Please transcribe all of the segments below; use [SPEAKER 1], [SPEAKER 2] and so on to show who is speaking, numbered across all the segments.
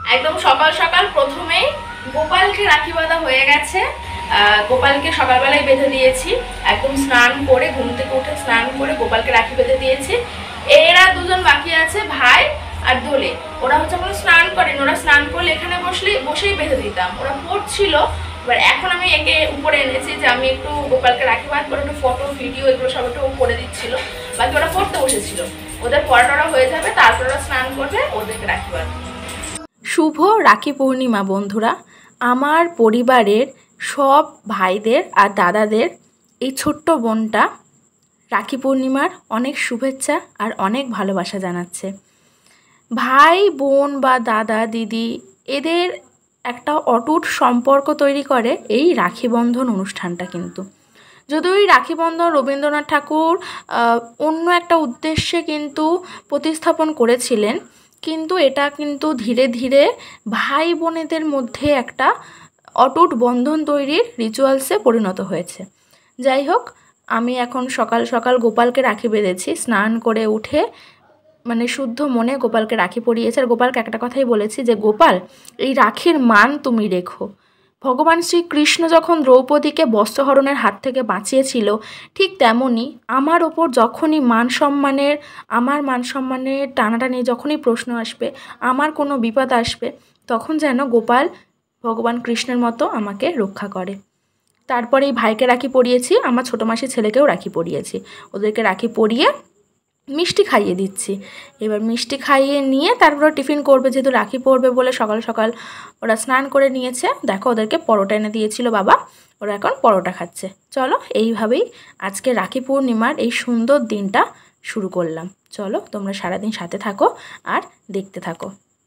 [SPEAKER 1] একদম সকাল সকাল প্রথমেই গোপালকে রাখি বাঁধা হয়ে গেছে। গোপালকে সকালবেলায় বেঁধে দিয়েছি, একদম স্নান করে, ঘুম থেকে উঠে স্নান করে গোপালকে রাখি বেঁধে দিয়েছি। এরা দুজন বাকি আছে, ভাই আর দোলে। ওরা হচ্ছে এখন স্নান করেন, ওরা স্নান করলে এখানে বসেই বেঁধে দিতাম, ওরা পড়ছিল। এবার এখন আমি একে উপরে এনেছি যে আমি একটু গোপালকে রাখি বাঁধবো, একটু ফটো ভিডিও এগুলো সব একটু করে দিচ্ছিল। বাকি ওরা পড়তে বসেছিল, ওদের পড়াটা হয়ে যাবে, তারপর ওরা স্নান করবে, ওদেরকে রাখি বাঁধবো।
[SPEAKER 2] শুভ রাখি পূর্ণিমা বন্ধুরা। আমার পরিবারের সব ভাইদের আর দাদাদের এই ছোট্ট বোনটা রাখি পূর্ণিমার অনেক শুভেচ্ছা আর অনেক ভালোবাসা জানাচ্ছে। ভাই বোন বা দাদা দিদি এদের একটা অটুট সম্পর্ক তৈরি করে এই রাখি বন্ধন অনুষ্ঠানটা। কিন্তু যদিও এই রাখি বন্ধন রবীন্দ্রনাথ ঠাকুর অন্য একটা উদ্দেশ্যে কিন্তু প্রতিস্থাপন করেছিলেন, কিন্তু এটা কিন্তু ধীরে ধীরে ভাই বোনেদের মধ্যে একটা অটুট বন্ধন তৈরির রিচুয়ালসে পরিণত হয়েছে। যাই হোক, আমি এখন সকাল সকাল গোপালকে রাখি বেঁধেছি, স্নান করে উঠে মানে শুদ্ধ মনে গোপালকে রাখি পরিয়েছে। আর গোপালকে একটা কথাই বলেছি যে গোপাল, এই রাখির মান তুমি রেখো। ভগবান শ্রীকৃষ্ণ যখন দ্রৌপদীকে বস্ত্রহরণের হাত থেকে বাঁচিয়েছিল, ঠিক তেমনই আমার ওপর যখনই আমার মান সম্মানের টানাটানি যখনই প্রশ্ন আসবে, আমার কোনো বিপদ আসবে, তখন যেন গোপাল ভগবান কৃষ্ণের মতো আমাকে রক্ষা করে। তারপরে এই ভাইকে রাখি পরিয়েছি, আমার ছোটো মাসির ছেলেকেও রাখি পরিয়েছি। ওদেরকে রাখি পরিয়ে মিষ্টি খাইয়ে দিচ্ছি। এবার মিষ্টি খাইয়ে নিয়ে তারপর টিফিন করবে, যেহেতু রাখি পড়বে বলে সকাল সকাল ওরা স্নান করে নিয়েছে। দেখো, ওদেরকে পরোটা এনে দিয়েছিল বাবা, ওরা এখন পরোটা খাচ্ছে। চলো, এইভাবেই আজকে রাখি পূর্ণিমার এই সুন্দর দিনটা শুরু করলাম। চলো, তোমরা সারাদিন সাথে থাকো আর দেখতে থাকো।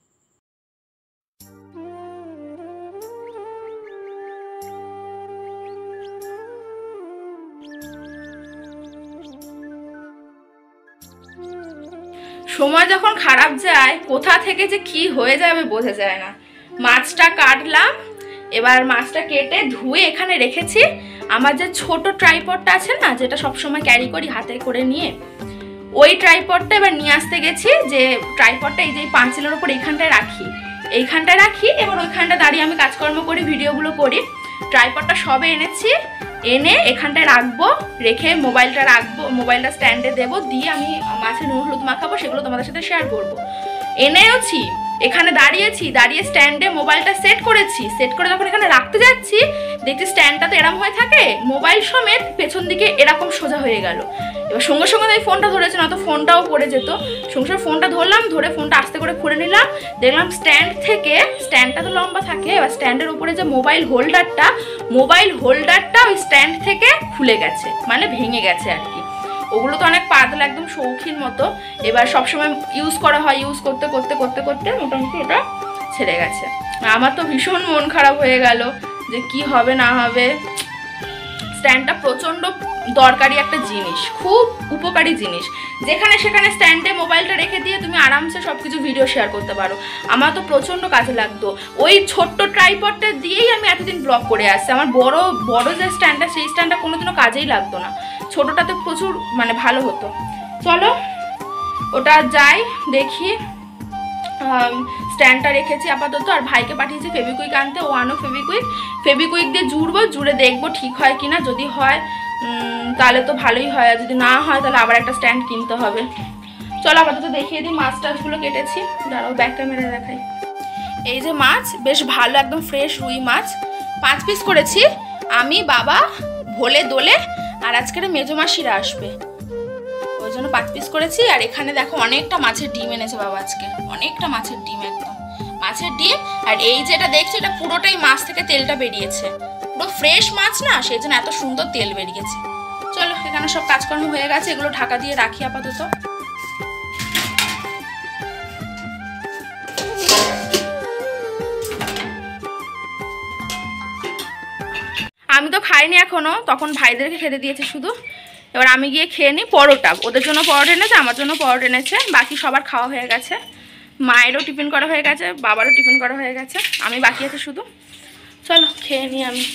[SPEAKER 1] সময় যখন খারাপ যায়, কোথা থেকে যে কি হয়ে যাবে বোঝা যায় না। মাছটা কাটলাম, এবার মাছটা কেটে ধুয়ে এখানে রেখেছি। আমার যে ছোট ট্রাইপডটা আছে না, যেটা সবসময় ক্যারি করি হাতে করে নিয়ে, ওই ট্রাইপডটা এবার নিয়ে আসতে গেছি। যে ট্রাইপডটা এই যে পাঁচিলের ওপর এইখানটায় রাখি, এবার ওইখানটা দাঁড়িয়ে আমি কাজকর্ম করি, ভিডিওগুলো করি। ট্রাইপডটা সবে এনেছি, এনে এখানটায় রাখবো, রেখে মোবাইলটা স্ট্যান্ডে দেবো, দিয়ে আমি মাছে নুন হলুদ মাখাবো, সেগুলো তোমাদের সাথে শেয়ার করবো। এনেওছি, এখানে দাঁড়িয়ে স্ট্যান্ডে মোবাইলটা সেট করে যখন এখানে রাখতে যাচ্ছি, দেখছি স্ট্যান্ডটা তো এরম হয়ে থাকে, মোবাইল সমেত পেছন দিকে এরকম সোজা হয়ে গেল। এবার সঙ্গে সঙ্গে আমি ফোনটা ধরেছি, না তো ফোনটাও পড়ে যেত। সঙ্গে ফোনটা ধরলাম, ধরে ফোনটা আস্তে করে খুলে নিলাম, দেখলাম স্ট্যান্ডটা তো লম্বা থাকে, এবার স্ট্যান্ডের উপরে যে মোবাইল হোল্ডারটা ওই স্ট্যান্ড থেকে খুলে গেছে, মানে ভেঙে গেছে আর কি। ওগুলো তো অনেক পাতলা, একদম শৌখিন মতো। এবার সবসময় ইউজ করা হয়, ইউজ করতে করতে করতে করতে মোটামুটি ওটা ছেড়ে গেছে। আমার তো ভীষণ মন খারাপ হয়ে গেল যে কি হবে না হবে। স্ট্যান্ডটা প্রচণ্ড দরকারি একটা জিনিস, খুব উপকারী জিনিস। যেখানে সেখানে স্ট্যান্ডে মোবাইলটা রেখে দিয়ে তুমি আরামসে সব কিছু ভিডিও শেয়ার করতে পারো। আমার তো প্রচণ্ড কাজে লাগতো। ওই ছোট্ট ট্রাইপডটা দিয়েই আমি এতদিন ব্লগ করে আসছি। আমার বড় যে স্ট্যান্ডটা, সেই স্ট্যান্ডটা কোনোদিনও কাজেই লাগতো না, ছোটোটাতে প্রচুর মানে ভালো হতো। চলো ওটা যাই দেখি। স্ট্যান্ডটা রেখেছি আপাতত, আর ভাইকে পাঠিয়েছি ফেবিকুইক আনতে। ও আনো ফেবিকুইক দিয়ে জুড়ে দেখবো ঠিক হয় কিনা। যদি হয় তাহলে তো ভালোই হয়, আর যদি না হয় তাহলে আবার একটা স্ট্যান্ড কিনতে হবে। চলো আপাতত দেখিয়ে দিই মাছ টাছগুলো কেটেছি। দাঁড়াও, ব্যাক ক্যামেরা দেখাই। এই যে মাছ, বেশ ভালো একদম ফ্রেশ রুই মাছ, 5 পিস করেছি আমি, বাবা, ভোলে, দোলে, আর আজকের মেজো মাসিরা আসবে, ওই জন্য 5 পিস করেছি। আর এখানে দেখো অনেকটা মাছের ডিম এনেছে বাবা আজকে, অনেকটা মাছের ডিম, একদম মাছের ডিম। আর এই যেটা দেখছি, এটা পুরোটাই মাছ থেকে তেলটা বেরিয়েছে, পুরো ফ্রেশ মাছ না, সেই জন্য এত সুন্দর তেল বেরিয়েছে। চলো, এখানে সব কাজকর্ম হয়ে গেছে, এগুলো ঢাকা দিয়ে রাখি আপাতত। আমি তো খাইনি এখনো, তখন ভাইদেরকে খেতে দিয়েছে শুধু। এবার আমি গিয়ে খেয়ে নিই পরোটা। ওদের জন্য পরোটা এনেছে, আমার জন্য পরোটা এনেছে, বাকি সবার খাওয়া হয়ে গেছে। মায়েরও টিফিন করা হয়ে গেছে, বাবারও টিফিন করা হয়ে গেছে, আমি বাকি আছে শুধু। চলো খেয়ে নিই। আমি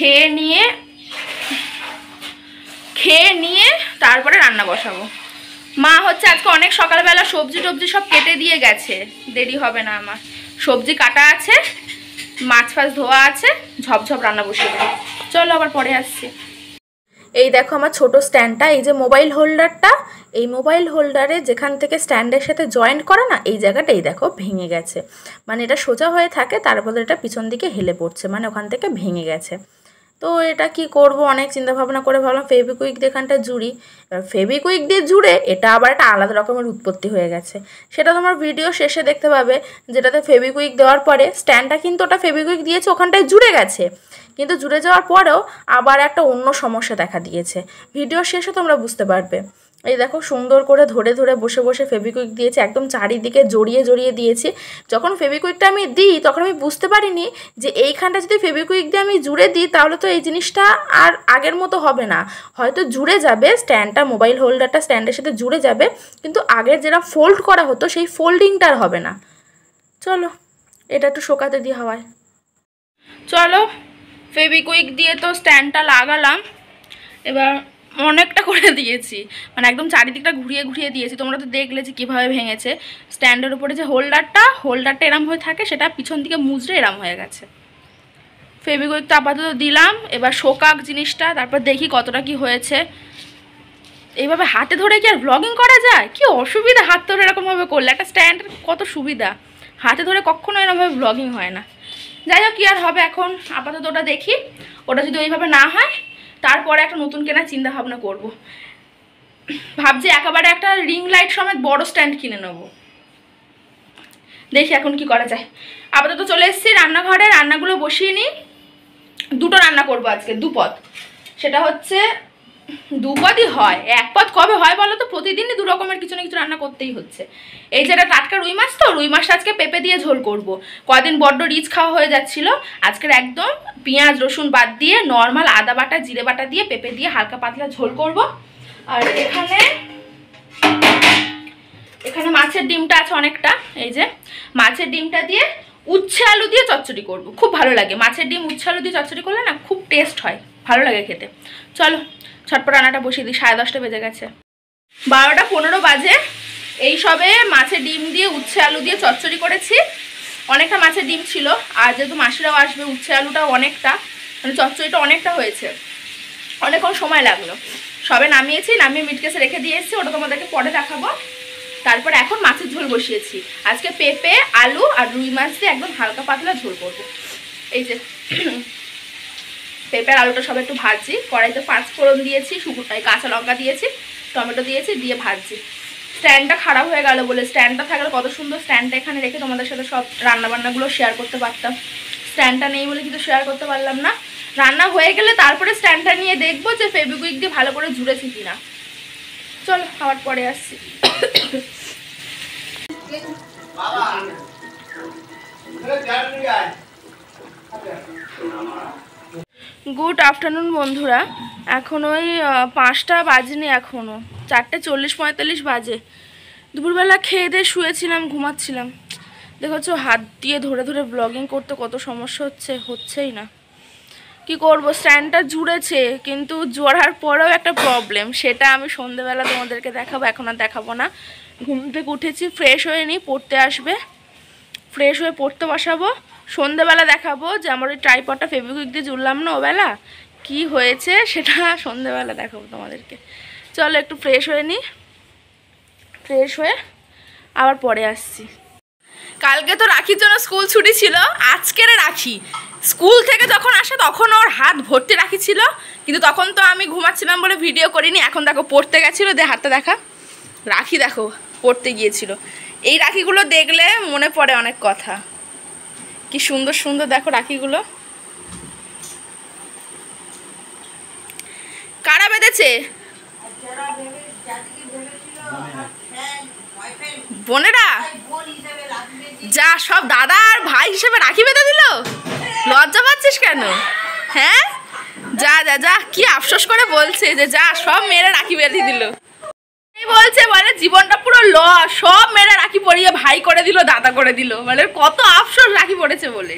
[SPEAKER 1] খেয়ে নিয়ে তারপরে রান্না বসাবো। মা হচ্ছে আজকে অনেক সকালবেলা সবজি টবজি সব কেটে দিয়ে গেছে, দেরি হবে না আমার। সবজি কাটা আছে, মাছ ফাছ ধোয়া আছে, ঝপঝপ রান্না বসিয়ে দেবো। চলো আবার পরে আসছি।
[SPEAKER 2] এই দেখো আমার ছোট স্ট্যান্ডটা, এই যে মোবাইল হোল্ডারটা, এই মোবাইল হোল্ডারে যেখান থেকে স্ট্যান্ডের সাথে জয়েন্ট করা না, এই জায়গাটা এই দেখো ভেঙে গেছে। মানে এটা সোজা হয়ে থাকে, তারপরে এটা পিছন দিকে হেলে পড়ছে, মানে ওখান থেকে ভেঙে গেছে। তো এটা কি করব, অনেক চিন্তা ভাবনা করে ভাবলাম ফেভিকুইক দিয়ে এখানটা জুড়ি। এবার ফেভিকুইক দিয়ে জুড়ে এটা আবার একটা আলাদা রকমের উৎপত্তি হয়ে গেছে। সেটা তোমার ভিডিও শেষে দেখতে পাবে, যেটাতে ফেভিকুইক দেওয়ার পরে স্ট্যান্ডটা কিন্তু ওটা ফেভিকুইক দিয়েছে ওখানটায় জুড়ে গেছে, কিন্তু জুড়ে যাওয়ার পরেও আবার একটা অন্য সমস্যা দেখা দিয়েছে। ভিডিও শেষে তোমরা বুঝতে পারবে। এই দেখো সুন্দর করে ধরে ধরে বসে বসে ফেভিকুইক দিয়েছি, একদম চারিদিকে জড়িয়ে জড়িয়ে দিয়েছি। যখন ফেভিকুইকটা আমি দিই তখন আমি বুঝতে পারিনি যে এইখানটা যদি ফেভিকুইক দিয়ে আমি জুড়ে দিই তাহলে তো এই জিনিসটা আর আগের মতো হবে না, হয়তো জুড়ে যাবে স্ট্যান্ডটা, মোবাইল হোল্ডারটা স্ট্যান্ডের সাথে জুড়ে যাবে, কিন্তু আগের যেটা ফোল্ড করা হতো সেই ফোল্ডিংটা আর হবে না। চলো এটা একটু শোকাতে দিই হাওয়ায়।
[SPEAKER 1] চলো ফেভিকুইক দিয়ে তো স্ট্যান্ডটা লাগালাম, এবার অনেকটা করে দিয়েছি, মানে একদম চারিদিকটা ঘুরিয়ে ঘুরিয়ে দিয়েছি। তোমরা তো দেখলে যে কীভাবে ভেঙেছে। স্ট্যান্ডের উপরে যে হোল্ডারটা এরম হয়ে থাকে, সেটা পিছন দিকে মুজড়ে এরম হয়ে গেছে। ফেভিকুইকটা আপাতত দিলাম, এবার শোকাক জিনিসটা, তারপর দেখি কতটা কি হয়েছে। এইভাবে হাতে ধরে কি আর ব্লগিং করা যায়? কি অসুবিধা হাত ধরে এরকমভাবে করলে, একটা স্ট্যান্ডের কত সুবিধা, হাতে ধরে কখনো এরকমভাবে ব্লগিং হয় না। যাই হোক, কি আর হবে, এখন আপাতত ওটা দেখি। ওটা যদি ওইভাবে না হয় তারপরে একটা নতুন কেনার চিন্তা ভাবনা করব। ভাবছি একেবারে একটা রিং লাইট সমেত বড় স্ট্যান্ড কিনে নেবো। দেখি এখন কি করা যায়। আপাতত চলে এসেছি রান্নাঘরে, রান্নাগুলো বসিয়ে নিই। দুটো রান্না করব আজকে, দুপদ। সেটা হচ্ছে দুপদই হয়, এক পদ কবে হয় বলো তো? প্রতিদিনই দু রকমের কিছু না কিছু রান্না করতেই হচ্ছে। এই যেটা টাটকা রুই মাছ, তো রুই মাছটা আজকে পেঁপে দিয়ে ঝোল করব। কদিন বড্ড রিচ খাওয়া হয়ে যাচ্ছিল, আজকের একদম পেঁয়াজ রসুন বাদ দিয়ে নর্মাল আদা বাটা জিরে বাটা দিয়ে পেঁপে দিয়ে হালকা পাতলা ঝোল করব। আর এখানে মাছের ডিমটা আছে অনেকটা, এই যে মাছের ডিমটা দিয়ে উচ্ছে আলু দিয়ে চচ্চড়ি করব। খুব ভালো লাগে মাছের ডিম উচ্ছে আলু দিয়ে চচ্চড়ি করলে না, খুব টেস্ট হয়, ভালো লাগে খেতে। চলো ছটপট রান্নাটা বসিয়ে দিই, 10:30 বেজে গেছে, 12:15 বাজে। এই সবে মাছের ডিম দিয়ে উচ্ছে আলু দিয়ে চচ্চড়ি করেছি। অনেকটা মাছের ডিম ছিল, আর যেহেতু মাসিরাও আসবে, উচ্ছে আলুটাও অনেকটা, মানে চচ্চড়িটা অনেকটা হয়েছে, অনেকক্ষণ সময় লাগলো। সবে নামিয়েছি, নামিয়ে মিটকেসে রেখে দিয়ে এসেছি, ওটা তোমাদেরকে পরে দেখাবো। তারপর এখন মাছের ঝোল বসিয়েছি। আজকে পেঁপে আলু আর রুই মাছ দিয়ে একদম হালকা পাতলা ঝোল করবো। এই যে পেঁপে আর আলুটা সব একটু ভাজছি, কড়াইতে 5 ফোড়ন দিয়েছি, কাঁচা লঙ্কা দিয়েছি, টমেটো দিয়েছি, দিয়ে ভাজছি। স্ট্যান্ডটা খারাপ হয়ে গেল বলে, স্ট্যান্ডটা থাকলে কত সুন্দর স্ট্যান্ডটা এখানে রেখে তোমাদের সাথে সব রান্নাবান্নাগুলো শেয়ার করতে পারতাম। স্ট্যান্ডটা নেই বলে কিন্তু শেয়ার করতে পারলাম না। রান্না হয়ে গেলে তারপরে স্ট্যান্ডটা নিয়ে দেখবো যে ফেভিকুইক দিয়ে ভালো করে জুড়েছি কিনা। চলো আবার পরে আসছি। গুড আফটারনুন বন্ধুরা, এখন ওই 5টা বাজেনি, এখনও 4:40-45 বাজে। দুপুরবেলা খেয়ে দিয়ে শুয়েছিলাম, ঘুমাচ্ছিলাম। দেখেছো হাত দিয়ে ধরে ধরে ব্লগিং করতে কত সমস্যা হচ্ছেই না। কি করব, স্ট্যান্ডটা জুড়েছে, কিন্তু জোড়ার পরেও একটা প্রবলেম, সেটা আমি সন্ধ্যেবেলা তোমাদেরকে দেখাবো, এখন আর দেখাবো না। ঘুম থেকে উঠেছি, ফ্রেশ হয়ে নিই, পড়তে আসবে, ফ্রেশ হয়ে পড়তে বসাবো। সন্ধ্যেবেলা দেখাবো যে আমার ওই ট্রাইপডটা ফেভিকুইক দিয়ে জুড়লাম না ওবেলা, কি হয়েছে সেটা সন্ধ্যেবেলা দেখাবো তোমাদেরকে। চলো একটু ফ্রেশ হয়ে নিই, ফ্রেশ হয়ে আবার পরে আসছি। কালকে তো রাখির জন্য স্কুল ছুটি ছিল, আজকের রাখি। স্কুল থেকে যখন আসে তখন ওর হাত ভর্তি রাখি ছিল, কিন্তু তখন তো আমি ঘুমাচ্ছিলাম বলে ভিডিও করিনি। এখন দেখো পড়তে গেছিলো, হাতটা দেখা, রাখি দেখো পড়তে গিয়েছিল। এই রাখিগুলো দেখলে মনে পড়ে অনেক কথা, কি সুন্দর সুন্দর দেখো রাখিগুলো। কারা বেঁধেছে? বোনেরা, যা সব দাদা আর ভাই হিসেবে রাখি বেঁধে দিল। লজ্জা পাচ্ছিস কেন? হ্যাঁ, যা যা যা, কি আফসোস করে বলছে যে যা সব মেয়েরা রাখি বেঁধে দিল। বলছে বলে জীবনটা পুরো লস, সব মেয়েরা রাখি পরিয়ে ভাই করে দিল, দাদা করে দিল, মানে কত আফসোস রাখি পড়েছে বলে।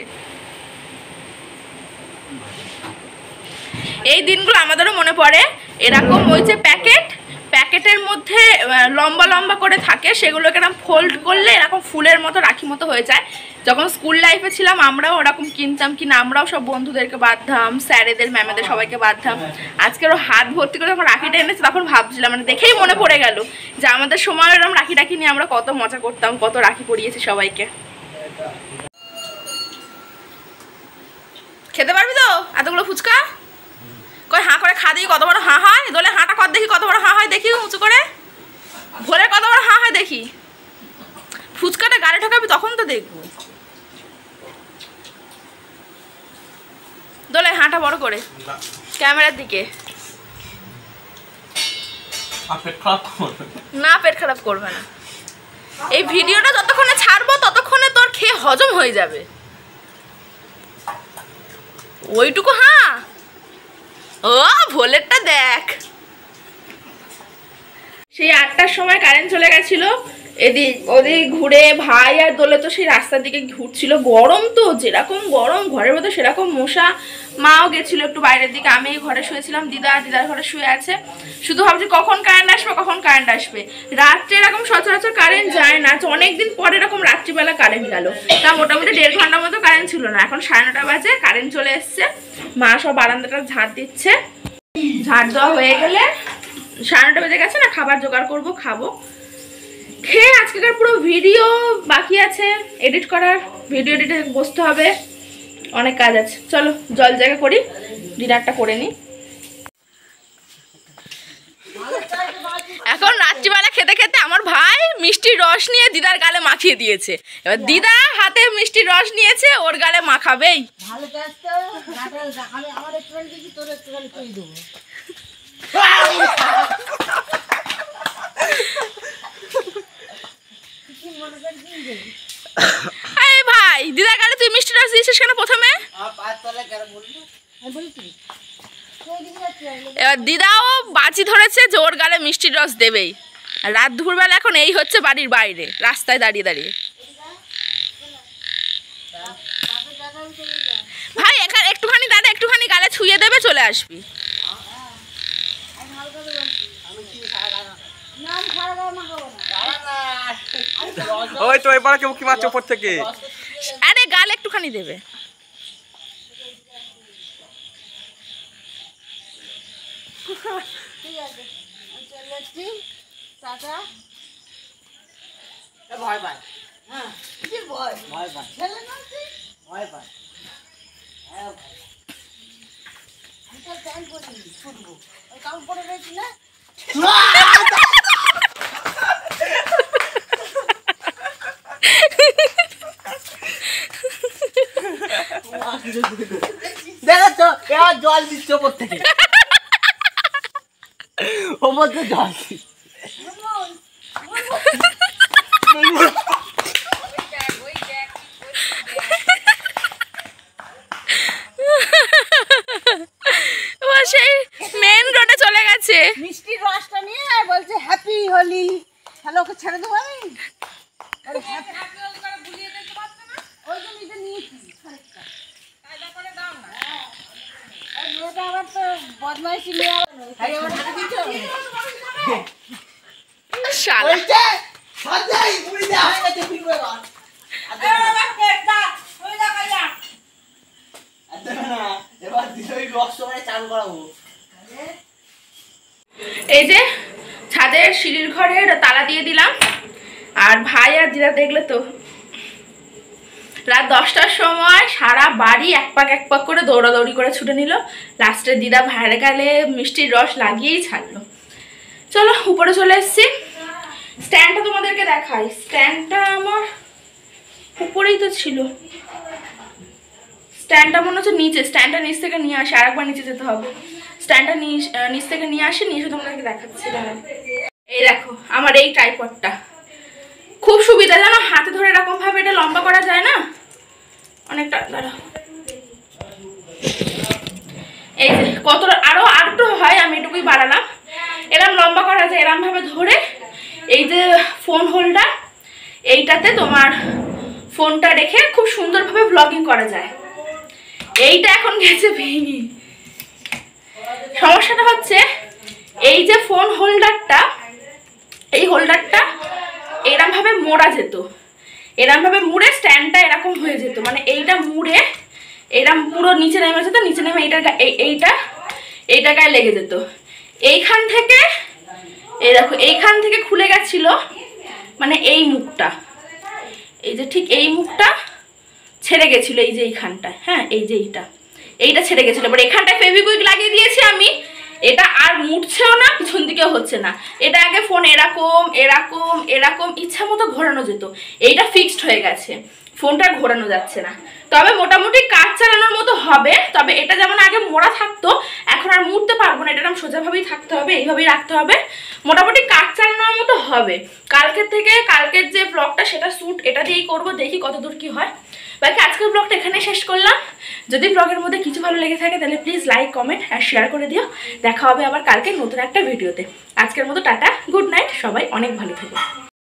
[SPEAKER 1] এই দিনগুলো আমাদেরও মনে পড়ে। এরকম হয়েছে প্যাকেট প্যাকেটের মধ্যে লম্বা লম্বা করে থাকে, সেগুলোকে এরকম ফোল্ড করলে এরকম ফুলের মতো রাখি মতো হয়ে যায়। যখন স্কুল লাইফে ছিলাম আমরাও ওরকম কিনতাম, কিনা আমরাও সব বন্ধুদেরকে বাঁধতাম, স্যারেদের ম্যামেদের সবাইকে বাঁধতাম। আজকেরও হাত ভর্তি করে যখন রাখিটা এনেছে তখন ভাবছিলাম, মানে দেখেই মনে পড়ে গেল যে আমাদের সময় এরকম রাখি টাখি নিয়ে আমরা কত মজা করতাম, কত রাখি পরিয়েছি সবাইকে। খেতে পারবি তো এতগুলো ফুচকা? কই হাঁ করে খা দেখি কত বড় হাঁ হয়। দোলে হাঁটা কর দেখি কত বড় হাঁ হয়, দেখি উঁচু করে ভোরে কত বড় হাঁ হয় দেখি। ফুচকাটা গাড়ি ঢোকাবি তখন তো দেখবো। দোলে হাঁটা বড় করে ক্যামেরার দিকে। না পেট খারাপ করবে না। এই ভিডিওটা যতক্ষণে ছাড়বো ততক্ষণে তোর খেয়ে হজম হয়ে যাবে। ওইটুকু হ্যাঁ, ও ভোলেরটা দেখ। সেই 8টার সময় কারেন্ট চলে গেছিল, এদিক ওদিক ঘুরে ভাই আর দোলে তো সেই রাস্তার দিকে ঘুরছিল। গরম তো, যেরকম গরম ঘরের মধ্যে সেরকম মশা। মাও গেছিল একটু বাইরের দিকে, আমি ঘরে শুয়েছিলাম, দিদার ঘরে শুয়ে আছে। শুধু ভাবছি কখন কারেন্ট আসবে, কখন কারেন্ট আসবে। রাত্রে এরকম সচরাচর কারেন্ট যায় না, অনেকদিন পরে এরকম রাত্রিবেলা কারেন্ট গেল। তা মোটামুটি 1.5 ঘন্টার মতো কারেন্ট ছিল না। এখন 9:30 বাজে, কারেন্ট চলে এসছে। মা সব বারান্দাটা ঝাড় দিচ্ছে। ঝাড় দেওয়া হয়ে গেলে 9:30 বেজে গেছে না, খাবার জোগাড় করবো, খাবো। খেয়ে আজকেকার পুরো ভিডিও বাকি আছে এডিট করার, ভিডিও এডিটে বসতে হবে, অনেক কাজ আছে। চলো জল জায়গা করি, ডিনারটা করে নিই। এখন রাত্রিবেলা খেতে খেতে আমার ভাই মিষ্টির রস নিয়ে দিদার গালে মাখিয়ে দিয়েছে। এবার দিদা হাতে মিষ্টির রস নিয়েছে, ওর গালে মাখাবেই। ভাই দিদার গালে তুই মিষ্টি রস দিয়েছিস কেন প্রথমে? এবার দিদাও বাজি ধরেছে যে ওর গালে মিষ্টির রস দেবেই। আর রাত দুপুরবেলা এখন এই হচ্ছে বাড়ির বাইরে রাস্তায় দাঁড়িয়ে দাঁড়িয়ে। ভাই এখানে একটুখানি দাদা, একটুখানি গালে ছুঁয়ে দেবে, চলে আসবি।
[SPEAKER 3] ওই তো এবার কেউ কি মারছে উপর থেকে।
[SPEAKER 1] আরে গালে একটুখানি দেবে।
[SPEAKER 4] ঠিক আছে চলে এসছি, টাটা। ভয় পায়, হ্যাঁ ভয় ভয় পায়, ছেলে না ভয় পায়। আমি তো প্যান্ট পরিনি, ছুটবো, ওই কাপড় পরে রয়েছি না। দেখো তো এবার জল দিচ্ছে ওপর থেকে, ওপর থেকে জল।
[SPEAKER 1] সেই মেন রোডে চলে গেছে
[SPEAKER 4] মিষ্টির রসটা নিয়ে আর বলছে হ্যাপি হোলি। তাহলে ওকে ছেড়ে দেবো আমি? ওই জন্য এটা নিয়েছি খানিকটা। মেয়েটা আবার তো বদমাইশি নিয়ে
[SPEAKER 1] এই যে ছাদের সিঁড়ির ঘরে তালা দিয়ে দিলাম। আর ভাই আর দিদা দেখলে তো রাত 10টার সময় সারা বাড়ি এক পাক করে দৌড়াদৌড়ি করে ছুটে নিল। লাস্টে দিদা ভাইয়ের গালে মিষ্টির রস লাগিয়েই ছাড়লো। চলো উপরে চলে এসছি। স্ট্যান্ডটা তোমাদেরকে দেখাই। স্ট্যান্ডটা আমার উপরেই তো ছিল। স্ট্যান্ডটা মনে হচ্ছে নিচে, স্ট্যান্ডটা নিচ থেকে নিয়ে আসি, আর একবার নিচে যেতে হবে। স্ট্যান্ডটা নিচ থেকে নিয়ে আসি, নিয়ে এসে তোমাদেরকে দেখাচ্ছি। এই দেখো আমার এই ট্রাইপডটা খুব সুবিধা, জানো হাতে ধরে এরকম ভাবে এটা লম্বা করা যায় না অনেকটা। দাঁড়াও, এই যে কত আরো আরেকটু হয়, আমি এটুকুই বাড়ালাম। এরম লম্বা করা যায়, এরম ভাবে ধরে এই যে ফোন হোল্ডার, এইটাতে তোমার ফোনটা রেখে খুব সুন্দরভাবে ব্লগিং করা যায়। এইটা এখন গেছে ভেঙে। সমস্যাটা হচ্ছে এই যে ফোন হোল্ডারটা হোল্ডারটা এরমভাবে মোড়া যেত, এরমভাবে মুড়ে স্ট্যান্ডটা এরকম হয়ে যেত, মানে এইটা মুড়ে এরম পুরো নিচে নেমে যেত, নিচে নেমে এইটা গায়ে লেগে যেত। এইখান থেকে এই দেখো এইখান থেকে খুলে গেছিল, মানে এই মুখটা, এই যে ঠিক এই মুখটা ছেড়ে গেছিল, এই যে এইখানটায়, হ্যাঁ এই যে এইটা ছেড়ে গেছিল। এবার এখানটায় ফেভিকুইক লাগিয়ে দিয়েছি আমি, এটা আর মুড়ছেও না, পিছন দিকেও হচ্ছে না। এটা আগে ফোন এরকম এরকম এরকম ইচ্ছা মতো ঘোরানো যেত, এইটা ফিক্সড হয়ে গেছে, ফোনটা ঘোরানো যাচ্ছে না। তবে মোটামুটি কাজ চালানোর মতো হবে, তবে এটা যেমন আগে মোড়া থাকতো এখন আর মুড়তে পারবো না, এটা এরকম সোজাভাবেই থাকতে হবে, এইভাবেই রাখতে হবে, মোটামুটি কাজ চালানোর মতো হবে। কালকের যে ব্লগটা সেটা শ্যুট এটা দিয়েই করবো, দেখি কতদূর কি হয়। বাকি আজকের ব্লগটা এখানে শেষ করলাম। যদি ব্লগের মধ্যে কিছু ভালো লেগে থাকে তাহলে প্লিজ লাইক, কমেন্ট আর শেয়ার করে দিও। দেখা হবে আবার কালকে নতুন একটা ভিডিওতে। আজকের মতো টাটা, গুড নাইট, সবাই অনেক ভালো থাকো।